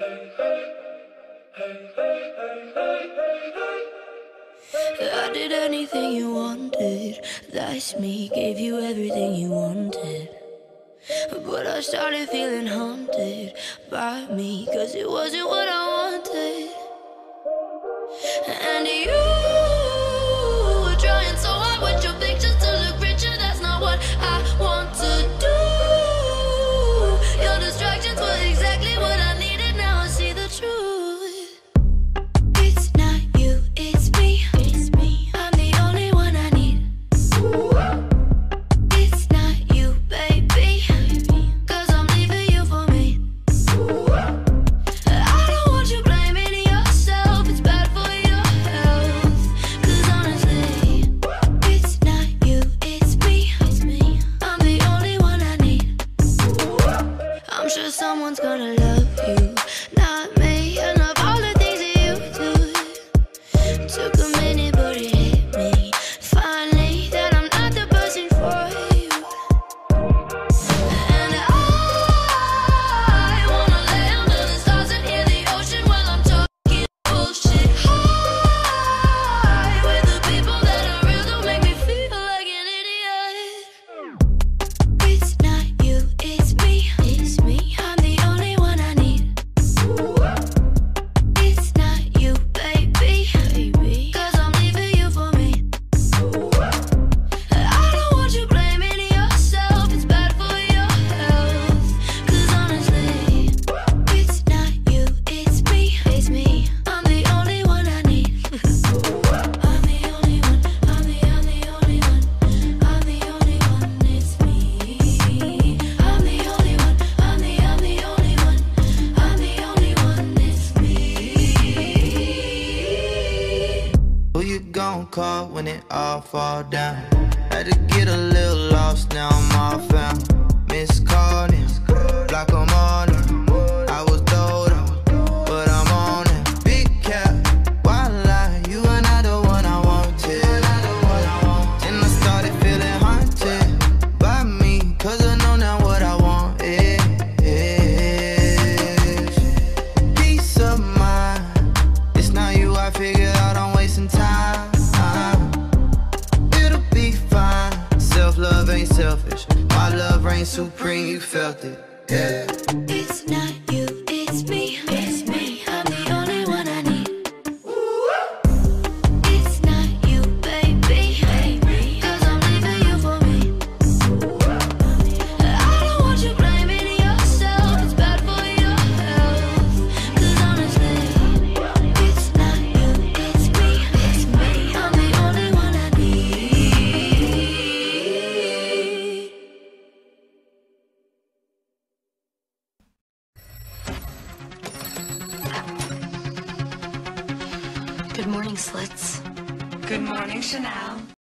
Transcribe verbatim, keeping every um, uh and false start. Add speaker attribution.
Speaker 1: I did anything you wanted, that's me, gave you everything you wanted. But I started feeling haunted by me, cause it wasn't what I wanted. And you were trying so hard with your pictures to look richer, that's not what I want to do. Your distractions were exactly what I needed, now I see the truth. Someone's gonna love you, not me. And of all the things that you do, took a minute but it hit me finally that I'm not the person for you. And I wanna lay under the stars and hear the ocean while I'm talking bullshit. High with the people that are real don't make me feel like an idiot. It's not you, it's me, it's me.
Speaker 2: Call when it all fall down. Had to get a little lost, now I'm all found. Miss calling, block them all now. I was told but I'm on it. Big cap, why lie? You are not the one I wanted. And I started feeling haunted by me, cause I know now what I want is peace of mind. It's not you, I figured out I'm wasting time. Love ain't selfish, my love reigns supreme, you felt it, yeah.
Speaker 1: It's not you, it's me, it's me, I'm the only one I need. It's not you, baby, baby, cause I'm leaving you for me. I don't want you blaming yourself, it's bad for your health. Cause honestly, it's not you, it's me, it's me, I'm the only one I need.
Speaker 3: Good morning, Slits.
Speaker 4: Good morning, Chanel.